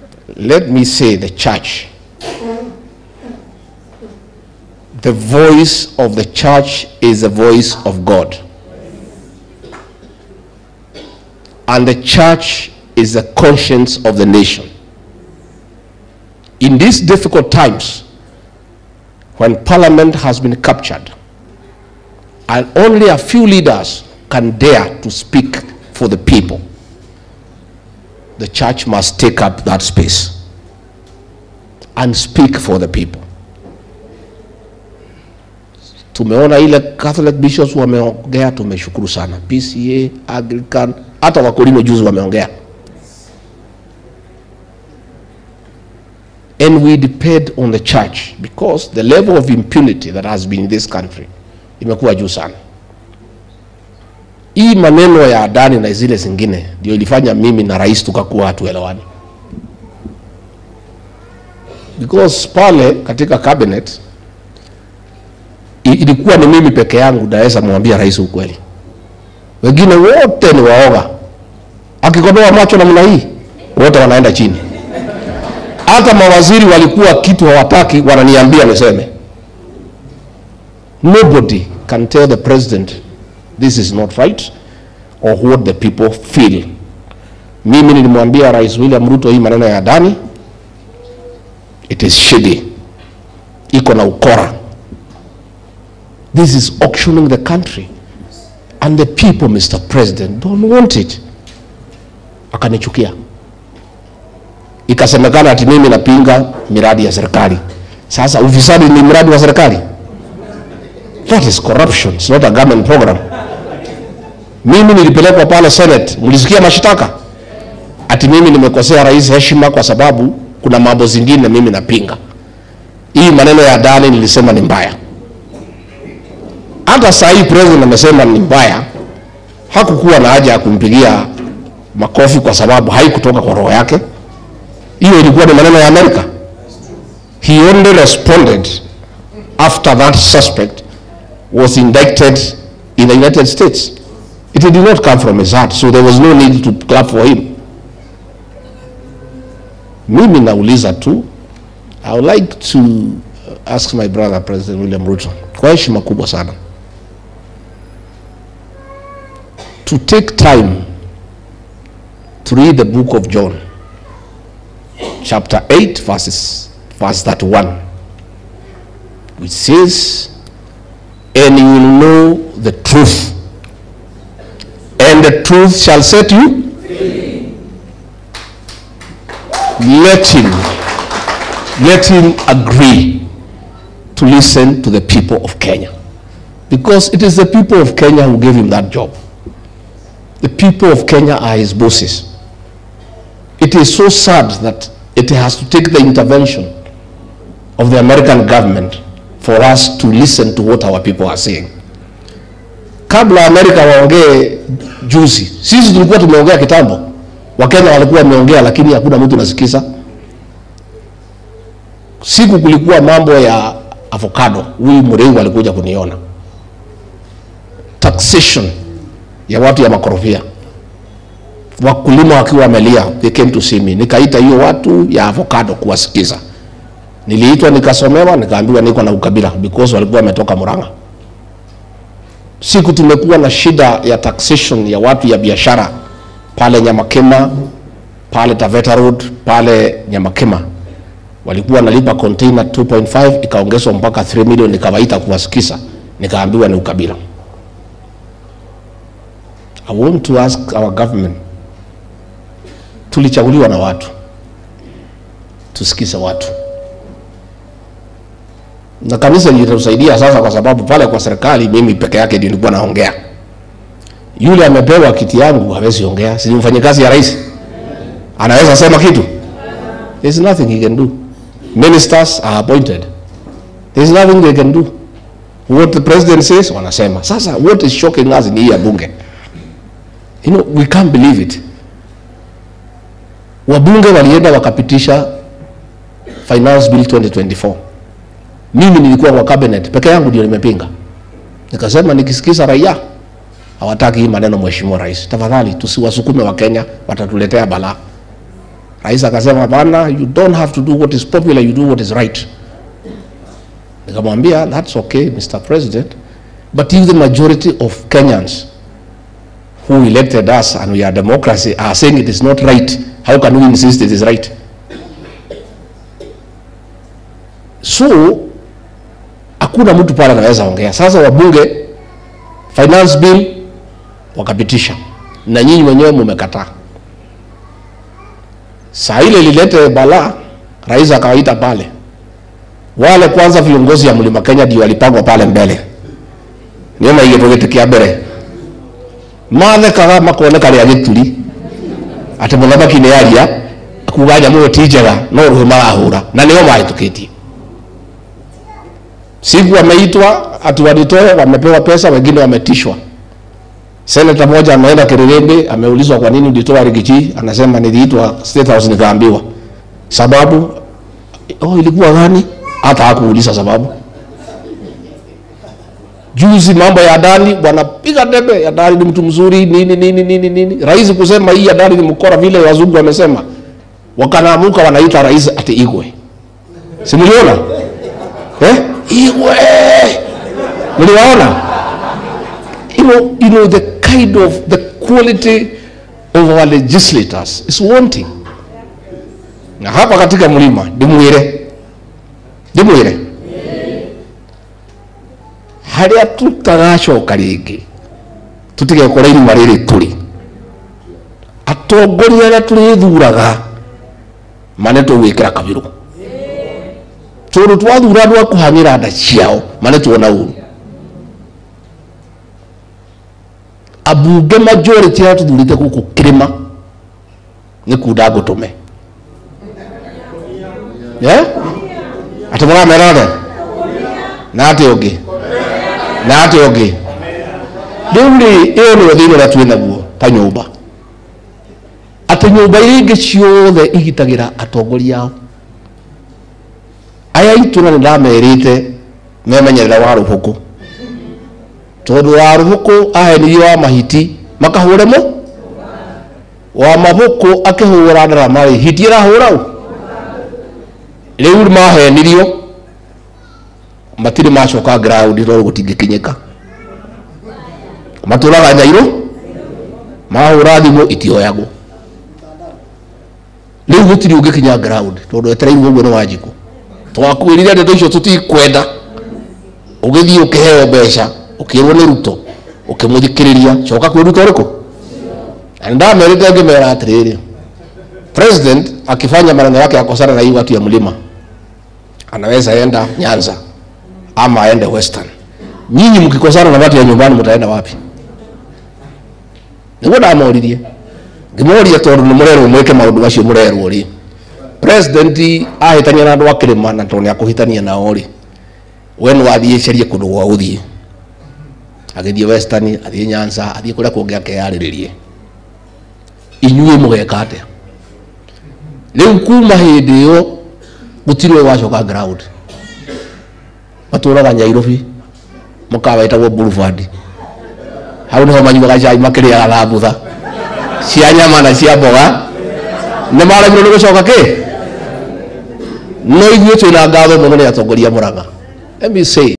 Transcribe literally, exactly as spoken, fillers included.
let me say the church, the voice of the church is the voice of God. And the church is the conscience of the nation. In these difficult times, when Parliament has been captured, and only a few leaders can dare to speak for the people, the church must take up that space and speak for the people. Tumeona ile Catholic bishops wameongea, tumeshukuru sana. P C A, Anglican, hata wakulimo juzi wameongea. And we depend on the church because the level of impunity that has been in this country imekuwa juu sana. Hii maneno ya Adani na zile zingine ndio ilifanya mimi na rais tukakuwa hatuelewani. Because pale katika cabinet ilikuwa ni mimi peke yangu naweza mwambia rais ukweli. Wengine wote ni waoga. Akikodoa macho namna hii, wote wanaenda chini. Hata mawaziri walikuwa kitu hawataki, wananiambia niseme. Nobody can tell the president this is not right or what the people feel. Mimi nilimwambia Rais William Ruto hii maneno ya Adani, it is shady. Iko na ukora. This is auctioning the country. And the people, Mister President, don't want it. Akanichukia. Ikasemekana ati mimi napinga miradi ya serikali. Sasa ufisadi ni miradi wa serikali? That is corruption. It's not a government program. Mimi nilipelekwa pale Senate. Mlisikia mashitaka? Ati mimi nimekosea rais heshima kwa sababu kuna mambo zingine mimi napinga. Hii maneno ya Adani nilisema ni mbaya. Hata saa hii president amesema ni mbaya. Hakukuwa na haja ya kumpigia makofi kwa sababu haikutoka kwa roho yake. Hiyo ilikuwa ni maneno ya Amerika. He only responded after that suspect was indicted in the United States. It did not come from his heart, so there was no need to clap for him. Mimi nauliza tu, I would like to ask my brother President William Ruto, kwa heshima kubwa sana, to take time to read the book of John, chapter eight, verses, verse thirty-one, which says, and you will know the truth, and the truth shall set you free. Let him, let him agree to listen to the people of Kenya, because it is the people of Kenya who gave him that job. The people of Kenya are his bosses. It is so sad that it has to take the intervention of the American government for us to listen to what our people are saying. Kabla Amerika waongee juzi, sisi tulikuwa tumeongea kitambo. Wakenya walikuwa wameongea lakini hakuna mtu anasikiza. Siku kulikuwa mambo ya avocado, huyu Murei alikuja kuniona. Taxation ya watu ya makorofia. Wakulima wakiwa wamelia, they came to see me. Nikaita hiyo watu ya avocado kuwasikiza. Niliitwa nikasomewa, nikaambiwa niko na ukabila because walikuwa wametoka Murang'a. Siku tumekuwa na shida ya taxation ya watu ya biashara pale Nyamakema, pale Taveta Road, pale Nyamakema. Walikuwa nalipa container two point five, ikaongezwa mpaka three million, nikawaita kuwasikiza, nikaambiwa ni ukabila. I want to ask our government, tulichaguliwa na watu, tusikize watu. Na kanisa litatusaidia sasa kwa sababu pale kwa serikali mimi peke yake ndio nilikuwa naongea. Yule amepewa kiti yangu hawezi ongea, si mfanyikazi ya rais. Anaweza sema kitu? There's nothing he can do. Ministers are appointed. There's nothing they can do. What the president says, wanasema. Sasa what is shocking us in hii bunge? You know, we can't believe it. Wabunge walienda wakapitisha Finance Bill twenty twenty-four. Mimi nilikuwa kwa cabinet, peke yangu ndio nimepinga. Nikasema nikisikiza raia hawataki hii maneno mheshimiwa rais, tafadhali tusiwasukume wa Kenya, watatuletea balaa. Rais akasema bana, you don't have to do what is popular, you do what is right. Nikamwambia, that's okay Mister President, but if the majority of Kenyans who elected us and we are democracy are saying it is not right, how can we insist it is right? So hakuna mtu pale anaweza ongea. Sasa wabunge finance bill wakapitisha na nyinyi wenyewe mmekataa. Saa ile lilete bala, rais akawaita pale. Wale kwanza viongozi ya Mlima Kenya ndio walipangwa pale mbele. Niyo maige tugetikia mbere. Mathe kaga makoneka ria gituri. Ate muthamaki ni aria akuga nyamu tijega no ruhe marahura na niyo mahitukitie. Siku wameitwa ati walitoa, wamepewa pesa, wengine wametishwa. Senator moja ameenda Kirerembe, ameulizwa kwa nini ulitoa Rigiji, anasema niliitwa State House nikaambiwa. Sababu oh ilikuwa gani? Hata hakuuliza sababu. Juzi mambo ya Adani wanapiga debe, ya Adani ni mtu mzuri nini nini nini nini. Rais kusema hii Adani ni mkora vile wazungu wamesema. Wakanaamuka wanaita rais ati Igwe. Si mliona? Eh? Igwe. Mliwaona? You know, you know the kind of the quality of our legislators is wanting. Na hapa katika mlima ndimwire. Ndimwire. Haria tutagacoka ringi. Tutige kora ini mariri turi. Atongoria aria turi thuraga mane twikira kabiru. Turu twathura ndwa kuhangira nda ciao mane tuona uru. Abunge majority ya tuthurite guku kirima ni kuda gutume. Yeah? Atumura merode. Na ati ogi. Na ati ogi. Nduri iyo ni thina ra twina guo ta nyumba. Ati nyumba iringi ciothe igitagira atongoria yao. Aya ituna ni ndamerite memenyerera wa ruhuku. Tondu wa ruhuku aheni wa mahiti makahure mo wa mabuku akihura ndara mari hitira hurau riu mahenirio matiri macoka ground ro gutingikinyika maturaga Nyairu mahura thimu itioyago riu gutiri ungikinya ground tondu etereirwo guo ni Wanjiku twakwirire ndeto icio tutikwenda ugithii ukiheo mbeca ukirwo ni Ruto ukimuthikiriria coka kwi Ruto riko anda merite ngimera atiriri president akifanya maneno yake yakosana na hii watu ya mlima anaweza enda Nyanza ama aende Western. Nyinyi mkikosana na watu ya nyumbani mtaenda wapi? Niguo ndamoririe ngimoria tondu ni murero mweke maundu macio murero ri president ahitania na andu akirima na tondu akuhitania na ori we no athie cerie kundu gwa uthie agithie Western athie Nyanza athie kuria kungi akeyariririe inyuĩ mugeka atia riu kuma hindi iyo gutirwe wacoka ground maturaga Nyairobi mukawa itagwo Boulevard hau niho manyuaga cai makiriaga thambutha cia nyama na cia mboga nĩ maragirwo nĩ gucoka ki no ithuĩ twĩna ngatho mũno nĩ atongoria Murang'a. Let me say